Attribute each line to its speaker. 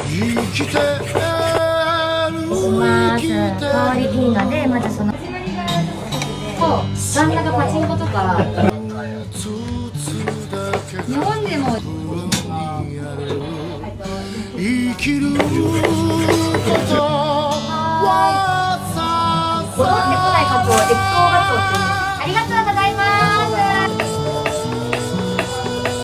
Speaker 1: 香りいいので、まずその真ん中パチンコとか日本でも生きることは戻ってこないカツオ、越冬ガツオって言うんです。ありがとうございます。